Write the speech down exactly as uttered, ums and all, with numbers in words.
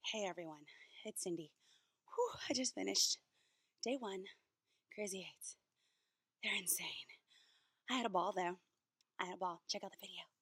Hey everyone, it's Cindy. Whew, I just finished day one, Crazy Eights. They're insane. I had a ball though. I had a ball. Check out the video.